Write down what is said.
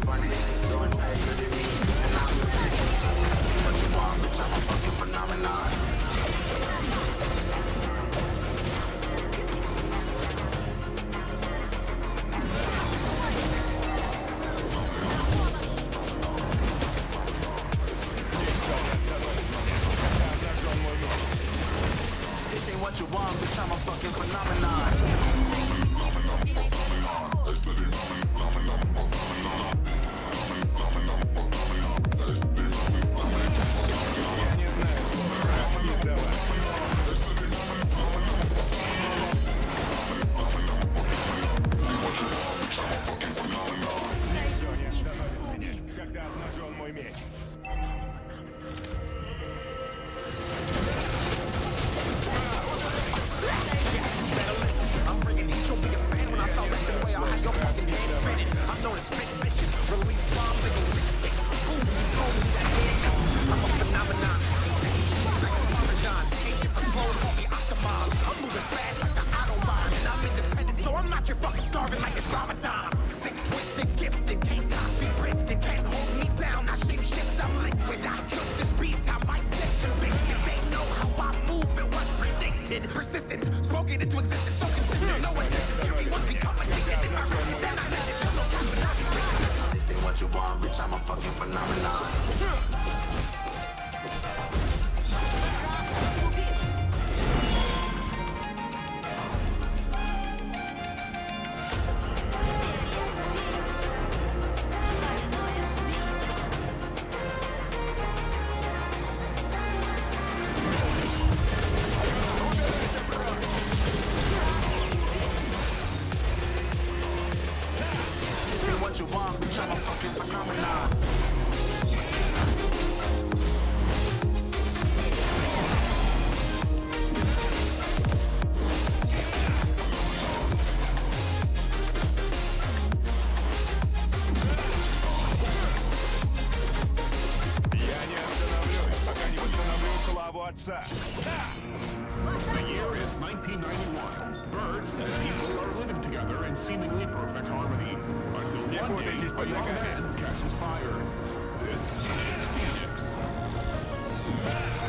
running. Throwing faster than me, and I'm pretending. What you want, bitch, I'm a fucking phenomenon. This ain't what you want, bitch, I'm a fucking phenomenon. Когда обнажен мой меч. I'm bringing heat, you'll be a fan when I start rapping away. I'll have your fucking head spinning. I'm known as spit vicious, release bombs and go take a boom. You told me that head. I'm a phenomenon. Parmesan, 8 different clothes, call me Octomom. I'm moving fast like the Autobahn, and I'm independent, so I'm not your fucking starving like it's Ramadan. Sick, twisted, gifted, can't copy, printed, can't hold me down. I shape shift, I'm liquid. I kill this beat, I might get convicted. They know how I move, it was predicted. Persistent, spoken into existence, so consistent. No assistance, hear me once become addicted. If I run it, then I let it. No time for not be This ain't what you want, bitch, I'm a fucking phenomenon. What you want, bitch, I'm a fucking phenomenon. Я не остановлюсь, пока не восстановлю славу отца. The year is 1991. Birds and people are living together in seemingly perfect harmony. Until one day, a young man catches fire. This is Phoenix.